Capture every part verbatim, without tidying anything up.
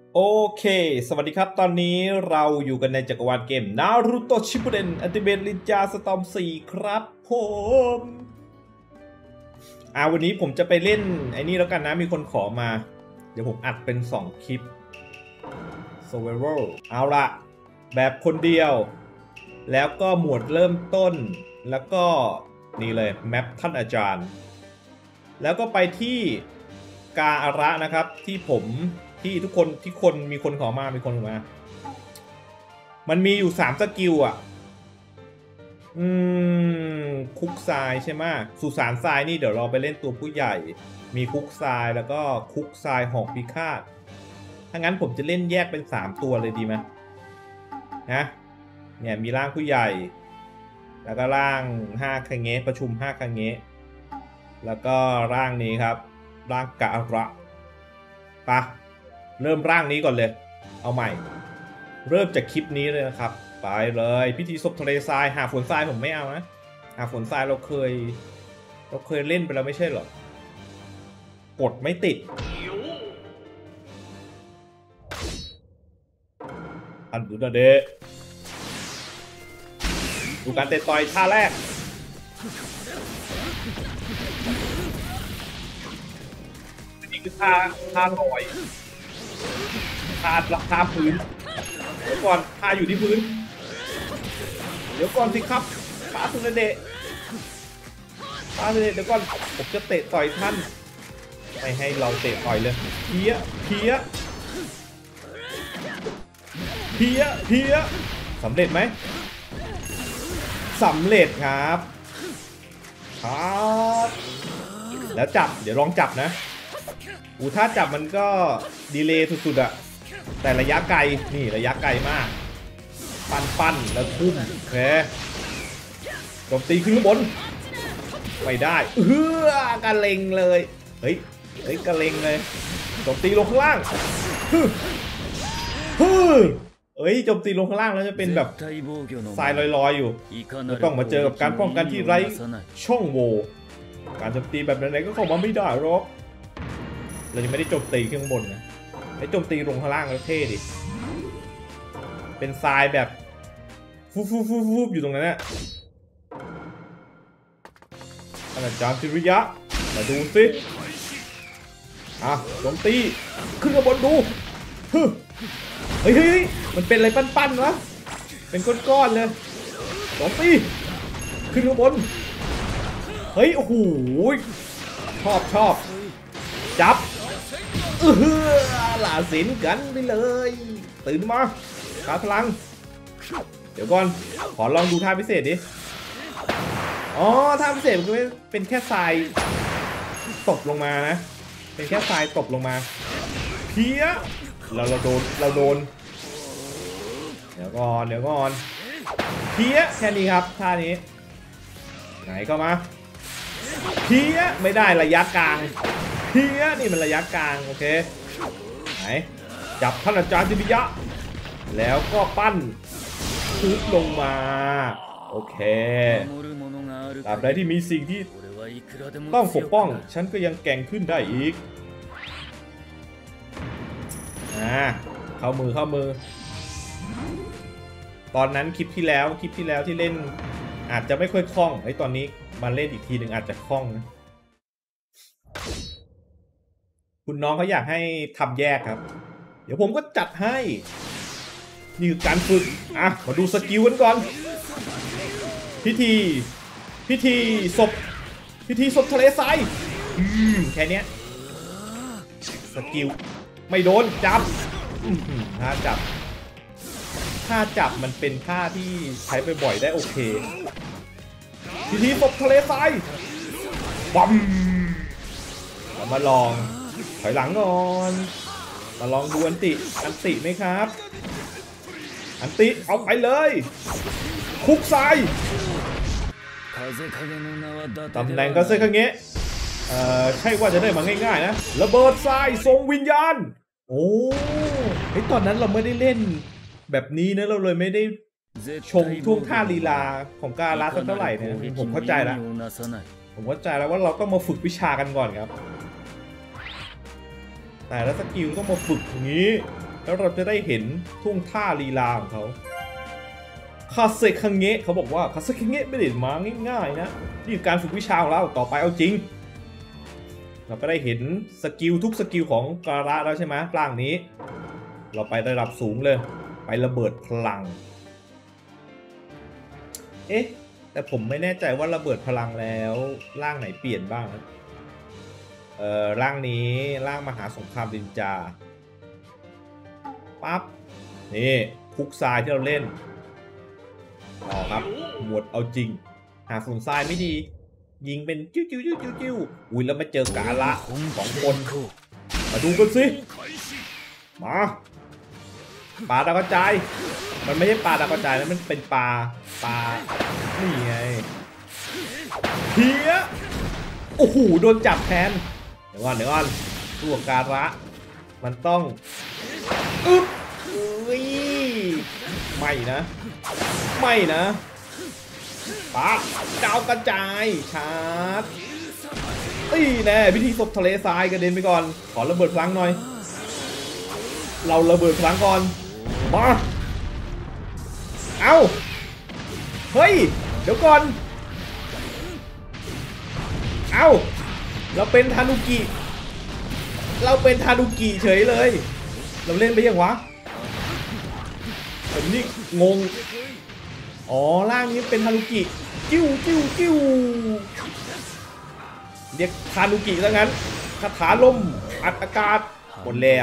โอเคสวัสดีครับตอนนี้เราอยู่กันในจักรวาลเกม Naruto Shippuden Ultimate Ninja Storm สี่ครับผมอ่าวันนี้ผมจะไปเล่นไอ้นี่แล้วกันนะมีคนขอมาเดี๋ยวผมอัดเป็นสองคลิป Survival เอาละแบบคนเดียวแล้วก็หมวดเริ่มต้นแล้วก็นี่เลยแมปท่านอาจารย์แล้วก็ไปที่กาอาระนะครับที่ผมที่ทุกคนที่คนมีคนขอมามีคนขอมามันมีอยู่สามสกิลอ่ะอืมคุกทรายใช่ไหมสุสานทรายนี่เดี๋ยวเราไปเล่นตัวผู้ใหญ่มีคุกทรายแล้วก็คุกทรายหอกพิฆาตถ้างั้นผมจะเล่นแยกเป็นสามตัวเลยดีไหมนะเนี่ยมีร่างผู้ใหญ่แล้วก็ร่างห้าคังเงะประชุมห้าคังเงะแล้วก็ร่างนี้ครับร่างกะระปะเริ่มร่างนี้ก่อนเลยเอาใหม่เริ่มจากคลิปนี้เลยนะครับไปเลยพิธีศพทะเลทรายหาฝนทรายผมไม่เอานะหาฝนทรายเราเคยเราเคยเล่นไปแล้วไม่ใช่หรอกดไม่ติดอันดูดาเดะดูการเตะต่อยท่าแรกนี่คือท่าท่าลอยท่าท่าพื้นเดี๋ยวก่อนท่าอยู่ที่พื้นเดี๋ยวก่อนสิครับปาสุนเดะปาสุนเดะเดี๋ยวก่อนผมจะเตะต่อยท่านไม่ให้เราเตะต่อยเลยเพี้ยเพี้ยเพี้ยเพี้ยสำเร็จไหมสำเร็จครับครับแล้วจับเดี๋ยวลองจับนะอูถ้าจับมันก็ดีเลย์สุดๆอะแต่ระยะไกลนี่ระยะไกลมากปั้นปั้นแล้วทุ่มโอเคโจมตีขึ้นข้างบนไม่ได้เฮ้อกระเลงเลยเฮ้ยเฮ้ยกระเลงเลยโจมตีลงข้างล่างฮึฮึเฮ้ยโจมตีลงข้างล่างแล้วจะเป็นแบบทรายลอยๆอยู่ต้องมาเจอกับการป้องกันที่ไร้ช่องโหว่การโจมตีแบบไหนๆก็เข้ามาไม่ได้หรอกเราจะไม่ได้โจมตีข้างบนนะไอ้โจมตีลงข้างล่างแล้วเท่ดิเป็นทรายแบบฟูฟูฟูฟูอยู่ตรงนั้นน่ะอาจารย์จิริยะมาดูสิอ่ะโจมตีขึ้นข้างบนดูเฮ้ยเฮ้ยมันเป็นอะไรปั้นๆวะเป็นก้อนๆเลยโจมตีขึ้นข้างบนเฮ้ยโอ้โหชอบชอบจับเออหลาสินกันไปเลยตื่นมาขาพลังเดี๋ยวก่อนขอลองดูท่าพิเศษดิอ๋อท่าพิเศษมันเป็นแค่ทรายตกลงมานะเป็นแค่ทรายตกลงมาเพี้ยเราเราโดนเราโดนเดี๋ยวก่อนเดี๋ยวก่อนเพี้ยแค่นี้ครับท่านี้ไหนก็มาเพี้ยไม่ได้ระยะกลางเพี้ยนี่มันระยะกลางโอเคไหนจับท่านอาจารย์จิริยะแล้วก็ปั้นทุบลงมาโอเคตราบใดที่มีสิ่งที่ต้องปกป้องฉันก็ยังแกร่งขึ้นได้อีกอ่าเข้ามือเข้ามือตอนนั้นคลิปที่แล้วคลิปที่แล้วที่เล่นอาจจะไม่ค่อยคล่องไอ้ตอนนี้มาเล่นอีกทีหนึ่งอาจจะคล่องนะคุณน้องเขาอยากให้ทำแยกครับเดี๋ยวผมก็จัดให้นี่คือการฝึกอ่ะมาดูสกิลกันก่อนพิธีพิธีศพพิธีศพทะเลทรายอืมแค่นี้สกิลไม่โดนจับถ้าจับถ้าจับมันเป็นท่าที่ใช้บ่อยๆได้โอเคพิธีศพทะเลทรายบัมเรามาลองถอยหลังก่อนมาลองดูอันติอันติไหมครับอันติเอาไปเลยคุกทรายตำแหน่งก็เซคังเงะเอ่อใช่ว่าจะได้มาง่ายๆนะระเบิดทรายทรงวิญญาณโอ้เฮ้ยตอนนั้นเราไม่ได้เล่นแบบนี้นะเราเลยไม่ได้ชมท่วงท่าลีลาของกาลาสักเท่าไหร่เนี่ยผมเข้าใจแล้วผมเข้าใจแล้วว่าเราต้องมาฝึกวิชากันก่อนครับแต่แล้วสกิลต้องมาฝึกอย่างนี้แล้วเราจะได้เห็นท่วงท่าลีลาของเขาคาเซคังเงะเขาบอกว่าคาเซคังเงะไม่ได้มาง่ายๆนะนี่คือการฝึกวิชาของเราต่อไปเอาจริงเราก็ได้เห็นสกิลทุกสกิลของการะแล้วใช่ไหมร่างนี้เราไประดับสูงเลยไประเบิดพลังเอ๊ะแต่ผมไม่แน่ใจว่าระเบิดพลังแล้วร่างไหนเปลี่ยนบ้างนะเอ่อร่างนี้ร่างมหาสงครามนินจาปั๊บนี่คุกทรายที่เราเล่นต่อครับหมวดเอาจริงหาฝุ่นทรายไม่ดียิงเป็นจิ้วจิ้วจิ้วจิ้วจิ้วอุ้ยแล้วมาเจอกาละสองคนมาดูกันสิมาปลาดาวกระจายมันไม่ใช่ปลาดาวกระจายแล้วมันเป็นปลาปลานี่ไงเฮียโอ้โหโดนจับแทนเดี๋ยวก่อนเดี๋ยวก่อนตัวการะมันต้องอึ๊บอุ้ยไม่นะไม่นะปลาดาวกระจายชาร์จตีแน่พิธีศพทะเลทรายกระเด็นไปก่อนขอระเบิดพลังหน่อยเราระเบิดพลังก่อนมาเอาเฮ้ยเดี๋ยวก่อนเอาเราเป็นทานุกิเราเป็นทานุกิเฉยเลยเราเล่นไปยังวะผมนี่งงอ๋อร่างนี้เป็นทานุกิจิ้วจิ้วจิ้วเรียกทานุกิซะงั้นคาถาลมอัดอากาศหมดแล้ว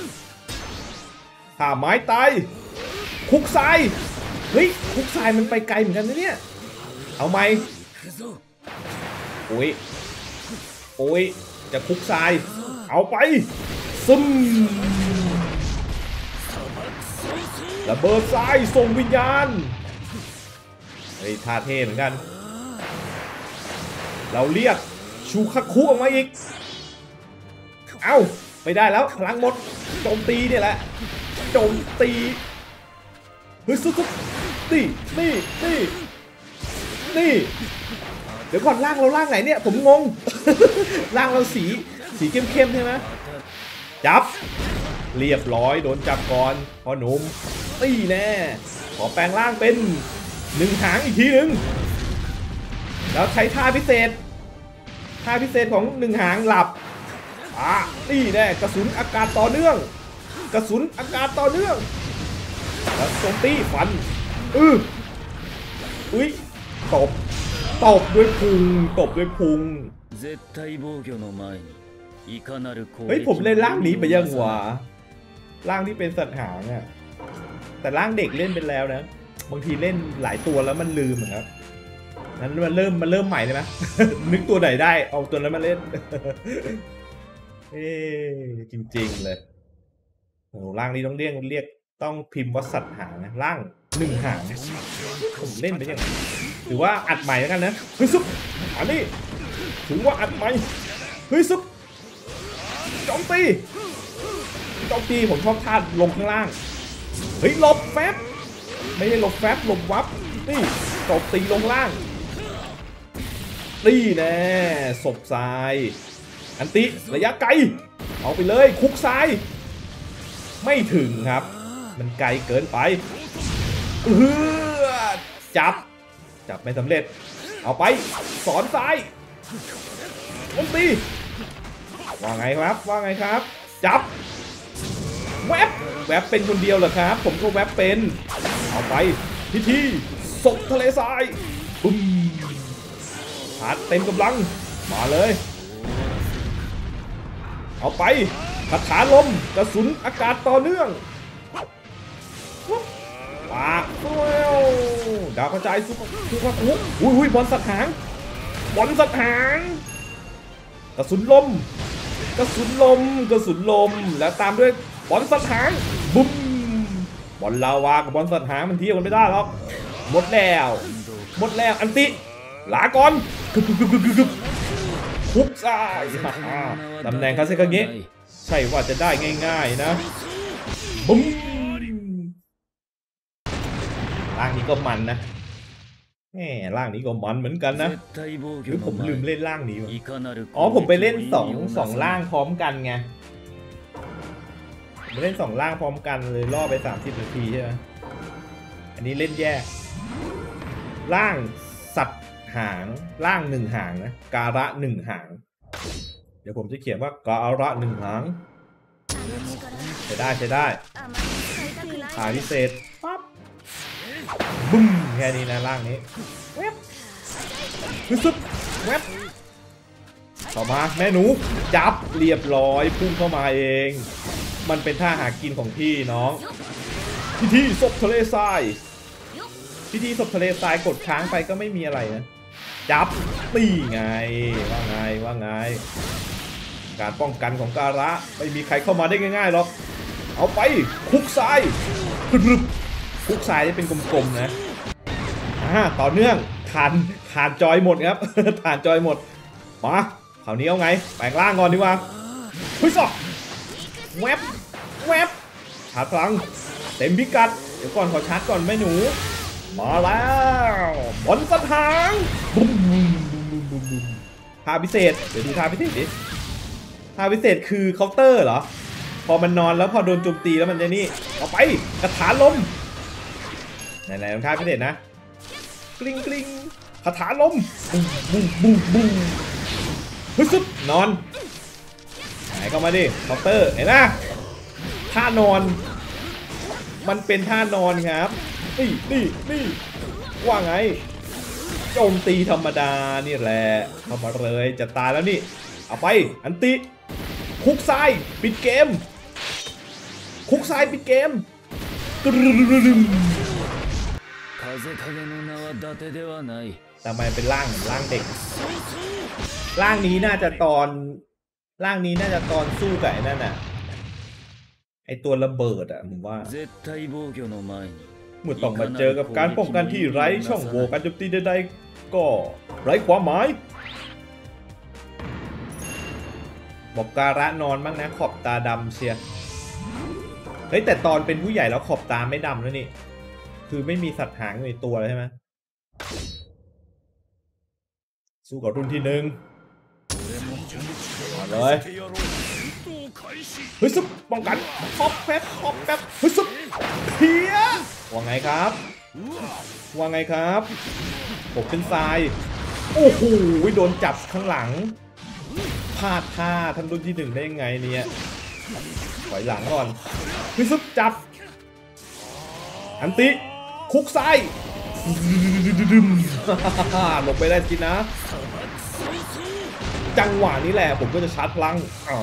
ข่าไม้ตายคุกทรายเฮ้ยคุกทรายมันไปไกลเหมือนกันนะเนี่ยเอาไหมโอ้ยโอ้ยจะคุกทรายเอาไปซึมระเบิดทรายส่งวิญญาณเฮ้ยท่าเท่เหมือนกันเราเรียกชูคาคุออกมาอีกเอ้าไม่ได้แล้วพลังหมดโจมตีเนี่ยแหละโจมตีเฮ้ยสุดๆนี่นี่นี่นี่เดี๋ยวก่อนล่างเราล่างไหนเนี่ยผมงง ล่างเราสีสีเข้มๆใช่ไหมจับเรียบร้อยโดนจับก่อนพอหนุ่มตีแน่ขอแปลงร่างเป็นหนึ่งหางอีกทีหนึ่งแล้วใช้ท่าพิเศษท่าพิเศษของหนึ่งหางหลับอ่ะตีแน่กระสุนอากาศต่อเนื่องกระสุนอากาศต่อเนื่องแล้วโจมตีฟันอืออุ้ยตบตบด้วยพุงตบด้วยพุงเฮ้ยผมเล่นร่างนี้ไปยังวะร่างที่เป็นสัตว์หางอ่ะแต่ร่างเด็กเล่นเป็นแล้วนะบางทีเล่นหลายตัวแล้วมันลืมครับนั้นมันเริ่มมันเริ่มใหม่เลยไหม นึกตัวไหนได้เอาตัวนั้นมาเล่น เอ๊จริงๆเลยโอ้ร่างนี้ต้องเรียกเรียกต้องพิมพ์ว่าสัตว์หางนะร่างหนึ่งหางผมเล่นไปยังหรือว่าอัดใหม่แล้วกันนะเฮ้ยซุปอันนี้ถือว่าอัดใหม่เฮ้ยซุปโจมตีโจมตีผมชอบท่าลงข้างล่างเฮ้ยหลบแฟบไม่ได้หลบแฟบหลบวับนี่โจมตีลงล่างตีแน่ศพทรายอันติระยะไกลเอาไปเลยคุกทรายไม่ถึงครับมันไกลเกินไปเออจับจับไม่สำเร็จเอาไปสอนทรายอันติว่าไงครับว่าไงครับจับแวบแวบเป็นคนเดียวเหรอครับผมก็แวบเป็นเอาไปพิธีศพทะเลทรายปุ้มชาร์จเต็มกำลังมาเลยเอาไปคาถาลมกระสุนอากาศต่อเนื่องปากดาวกระจายสุกสุกคุกอุ้ยอุ้ยบอลสัตว์หางบอลสัตว์หางกระสุนลมกระสุนลมกระสุนลมแล้วตามด้วยบอลสัตว์หางบุ้มบอลลาวากับบอลสัตว์หางมันเทียบกันไม่ได้หรอกหมดแล้วหมดแล้วอันติลาก่อนกึบกึบกึบกึบกึบคุกซ่าตำแหน่งคาเซคังเงะใช่ว่าจะได้ง่ายๆนะบุ้มร่างนี้ก็มันนะแหมร่างนี้ก็มันเหมือนกันนะหรือผมลืมเล่นร่างนี้วะอ๋อผมไปเล่นสองสองร่างพร้อมกันไงเล่นสองร่างพร้อมกันเลยล่อไปสามสิบนาทีใช่ไหมอันนี้เล่นแยกร่างสัตว์หางร่างหนึ่งหางนะการะหนึ่งหางเดี๋ยวผมจะเขียนว่าการะหนึ่งหางใช้ได้ใช้ได้หาพิเศษปั๊บบึ้มแค่นี้นะร่างนี้เว็บซึบเว็บต่อมาแม่หนูจับเรียบร้อยพุ่งเข้ามาเองมันเป็นท่าหากินของพี่น้องพิธีศพทะเลทรายพิธีศพทะเลทรายกดค้างไปก็ไม่มีอะไรนะจับตีไงว่าไงว่าไงการป้องกันของการะไม่มีใครเข้ามาได้ง่ายๆหรอกเอาไปคุกทรายคุกทรายจะเป็นกลมๆนะอ่าต่อเนื่องฐานฐานจอยหมดครับฐานจอยหมดมาคราวนี้เอาไงแปลงร่างก่อนดีกว่าเฮ้ยสอบแวบแวบชาร์จพลังเต็มพิกัดเดี๋ยวก่อนขอชาร์จก่อนแม่หนูมาแล้วบอลสัตว์หางบุ้มบุ้มบุ้มบุ้มบุ้มบุ้มท่าพิเศษเดี๋ยวดูท่าพิเศษดิท่าพิเศษคือเคาน์เตอร์เหรอพอมันนอนแล้วพอโดนโจมตีแล้วมันจะนี่เอาไปกระถาลมไหนๆลองท่าพิเศษนะกลิ้งกลิ้งคาถาลมบุ้มบุ้มบุ้มบุ้มฮึซึบนอนไหนเข้ามาดิเคาน์เตอร์เห็นนะท่านอนมันเป็นท่านอนครับนี่นี่นี่ว่าไงโจมตีธรรมดานี่แหละเข้ามาเลยจะตายแล้วนี่เอาไปอันติคุกทรายปิดเกมคุกทรายปิดเกมกรึดึมทำไมเป็นร่างร่างเด็กร่างนี้น่าจะตอนร่างนี้น่าจะตอนสู้กับไอ้นั่นน่ะไอตัวระเบิดอ่ะผมว่าเมื่อต้องมาเจอกับการป้องกันที่ไร้ช่องโหว่การโจมตีใดๆก็ไร้ความหมายบอกการะนอนบ้างนะขอบตาดำเชียเฮ้ยแต่ตอนเป็นผู้ใหญ่แล้วขอบตาไม่ดำแล้วนี่คือไม่มีสัตว์หางในตัวเลยใช่ไหมสู้กับรุ่นที่หนึ่งมาเลยเฮ้ยซุปป้องกันฮอปแป๊บฮอปแป๊บเฮ้ยซุปเพี้ยว่าไงครับว่าไงครับผมเป็นทรายโอ้โหโดนจับข้างหลังพลาดท่าท่านรุ่นที่หนึ่งได้ยังไงเนี่ยถอยหลังก่อนเฮ้ยซุปจับอันติคุกทรายหลบไปได้กินนะจังหวะนี้แหละผมก็จะชาร์จพลังอ๋อ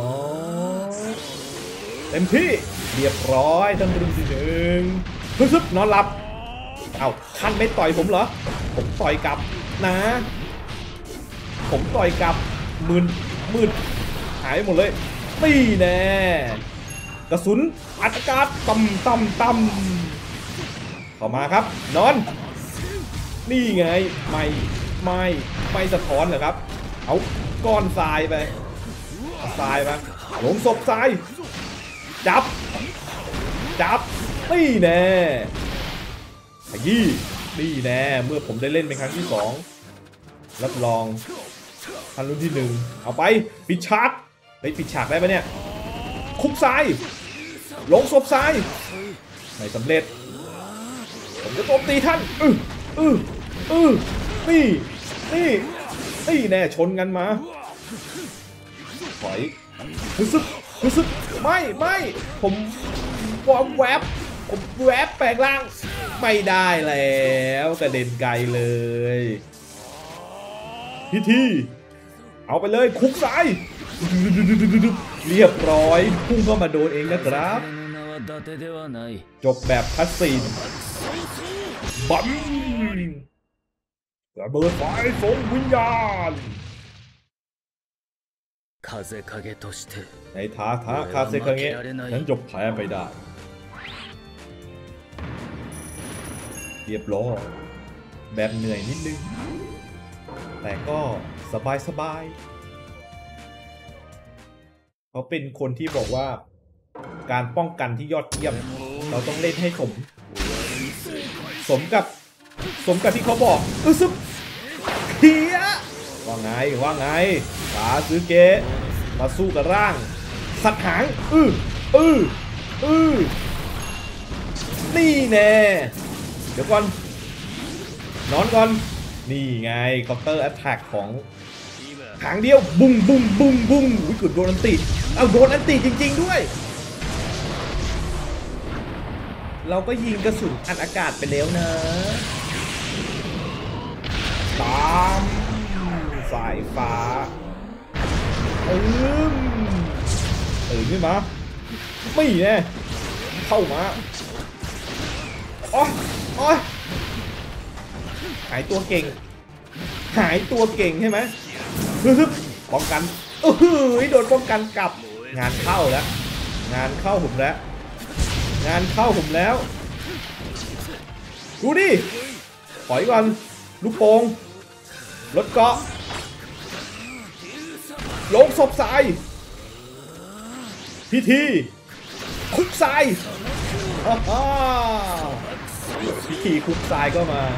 เต็มที่เรียบร้อยท่านรุ่นที่หนึ่งซึบนอนหลับเอาท่านไม่ต่อยผมเหรอผมต่อยกลับนะผมต่อยกลับมืนมืดหายหมดเลยตีแน่กระสุนอัดอากาศต่ำต่ำต่ำเข้ามาครับนอนนี่ไงไม่ไม่ไม่สะท้อนเหรอครับเอาก้อนทรายไปทรายมาลงศพทรายจับจับนี่แน่ขยี้นี่แน่เมื่อผมได้เล่นเป็นครั้งที่สองรับรองท่านรุ่นที่หนึ่งเอาไปปิดฉากไปปิดฉากได้ปะเนี่ยคุกทรายลงศพทรายไม่สำเร็จผมจะโจมตีท่านอืออืออือนี่นี่นี่แน่ชนกันมาถอยรู้สึกรู้สึกไม่ไม่ผมวอมแวบผมแวบแปลงร่างไม่ได้แล้วกระเด็นไกลเลยพิธีเอาไปเลยคุกซ้ายเรียบร้อยพุ่งเข้ามาโดนเองนะครับจบแบบคัสซีนบัมระเบิดไฟส่งวิญญาณในท้าท้าคาเซคังเงะฉันจบแพ้ไปได้เรียบร้อยแบบเหนื่อยนิดนึงแต่ก็สบายสบายเขาเป็นคนที่บอกว่าการป้องกันที่ยอดเยี่ยมเราต้องเล่นให้สมสมกับสมกับที่เขาบอกอึซึบเฮียว่าไงว่าไงสาซึเกะมาสู้กับร่างสัตว์หางอื้ออื้ออือนี่แน่เดี๋ยวก่อนนอนก่อนนี่ไงเคาน์เตอร์แอตแทกของหางเดียวบุ้งบุ้งบุ้งบุ้งอุ้ยกดโดนอันติเอาโดนอันติจริงๆด้วยเราก็ยิงกระสุนอัดอากาศไปแล้วนะตามสายฟ้าเอิมตื่นขึ้นมาไม่แน่เข้ามาอ๋ออ๋อหายตัวเก่งหายตัวเก่งใช่ไหมป้องกันเออโดนป้องกันกลับงานเข้าแล้วงานเข้าผมแล้วงานเข้าผมแล้วดูดิถอยก่อนลูกโป่งรถเกาะลงศพทรายพิธีคุกทรายพิธีคุกทรายก็มา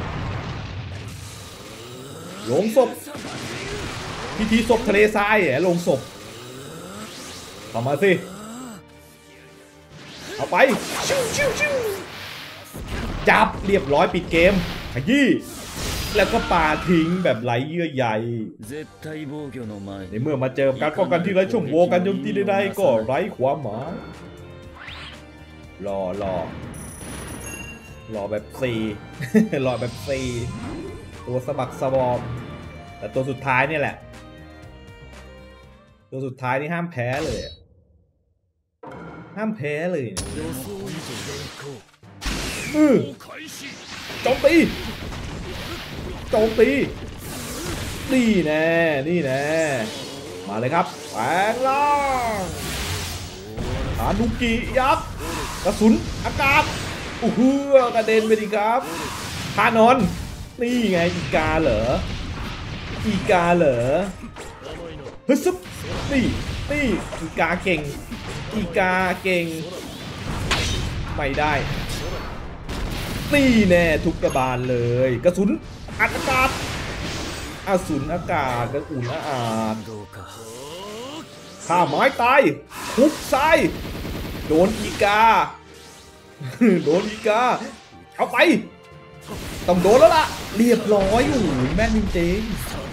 ลงศพพิธีศพทะเลทรายลงศพเข้ามาสิเอาไปชิวชิวชิวจับเรียบร้อยปิดเกมขยี้แล้วก็ปาทิ้งแบบไร้เยื่อใยในเมื่อมาเจอการป้องกันที่ไร้ช่องโหว่การโจมตีใดๆก็ไร้ความหมายรอรอรอแบบซีรอแบบซีตัวสะบักสะบอมแต่ตัวสุดท้ายนี่แหละตัวสุดท้ายนี่ห้ามแพ้เลยห้ามแพ้เลยอือโจมตีโจมตีนี่แน่นี่แน่มาเลยครับแปลงร่างฮานุกิยักษ์กระสุนอากาศอู้หูกระเด็นไปดิครับพานอนนี่ไงอีกาเหรออีกาเหรอเฮ้ยซุปนี่นี่อีกาเก่งอีกาเก่งไม่ได้นี่แน่ทุกกระบาลเลยกระสุนอัดอากาศกระสุนอากาศกระสุนอากาศข้าไม้ตายคุกทรายโดนอีกาโดนอีกาเอาไปต้องโดนแล้วล่ะเรียบร้อยอยู่แม่นจริง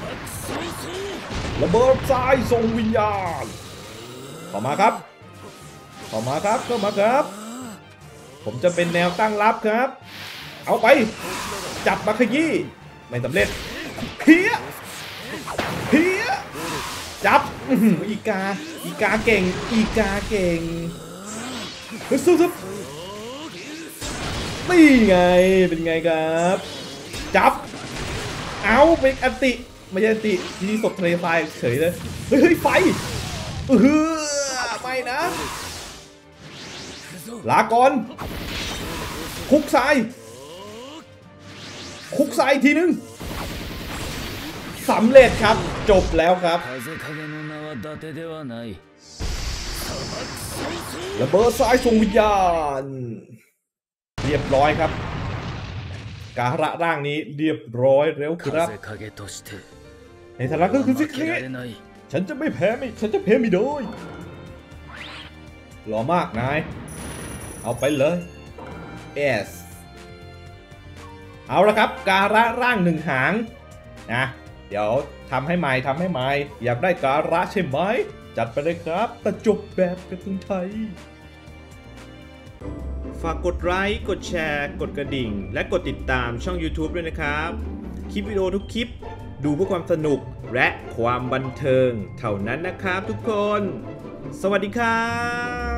ๆระเบิดทรายทรงวิญญาณเข้ามาครับเข้ามาครับเข้ามาครับผมจะเป็นแนวตั้งรับครับเอาไปจับมาขยี้ไม่สำเร็จเพี้ยเพี้ยจับอีกาอีกาเก่งอีกาเก่งฮึบซุบนี่ไงเป็นไงครับจับเอาเป็นอันติไม่ใช่อันติที่ศพทะเลทรายเฉยเลยเฮ้ยเฮ้ยไฟเออไม่นะลาก่อนคุกทรายคุกทรายทีนึงสำเร็จครับจบแล้วครับระเบิดทรายทรงวิญญาณเรียบร้อยครับการะร่างนี้เรียบร้อยแล้วครับในฐานะก็คือซิเคฉันจะไม่แพ้ไม่ฉันจะแพ้ไม่โดยหล่อมากนายเอาไปเลยเอสเอาละครับการะร่างหนึ่งหางนะเดี๋ยวทำให้ใหม่ทำให้ใหม่อยากได้การะใช่ไหมจัดไปเลยครับแต่จบแบบการ์ตูนไทยฝากกดไลค์กดแชร์กดกระดิ่งและกดติดตามช่อง YouTube ด้วยนะครับคลิปวิดีโอทุกคลิปดูเพื่อความสนุกและความบันเทิงเท่านั้นนะครับทุกคนสวัสดีครับ